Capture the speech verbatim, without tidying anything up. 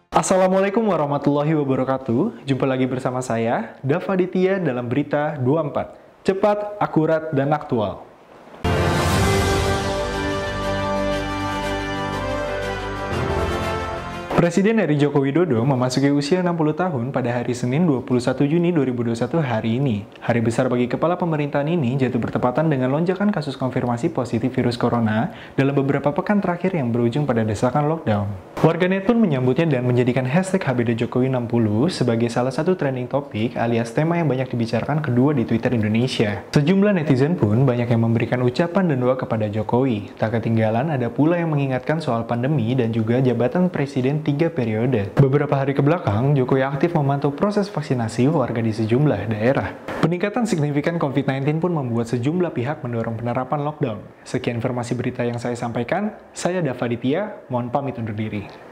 Assalamualaikum warahmatullahi wabarakatuh. Jumpa lagi bersama saya, Dava Ditya dalam Berita dua puluh empat. Cepat, akurat, dan aktual. Presiden R I Joko Widodo memasuki usia enam puluh tahun pada hari Senin dua puluh satu Juni dua ribu dua puluh satu hari ini. Hari besar bagi kepala pemerintahan ini jatuh bertepatan dengan lonjakan kasus konfirmasi positif virus corona dalam beberapa pekan terakhir yang berujung pada desakan lockdown. Warganet pun menyambutnya dan menjadikan hashtag H B D Jokowi enam puluh sebagai salah satu trending topik alias tema yang banyak dibicarakan kedua di Twitter Indonesia. Sejumlah netizen pun banyak yang memberikan ucapan dan doa kepada Jokowi. Tak ketinggalan ada pula yang mengingatkan soal pandemi dan juga jabatan presiden tiga periode. Beberapa hari kebelakang, Jokowi aktif memantau proses vaksinasi warga di sejumlah daerah. Peningkatan signifikan COVID sembilan belas pun membuat sejumlah pihak mendorong penerapan lockdown. Sekian informasi berita yang saya sampaikan, saya Dava Ditya, mohon pamit undur diri.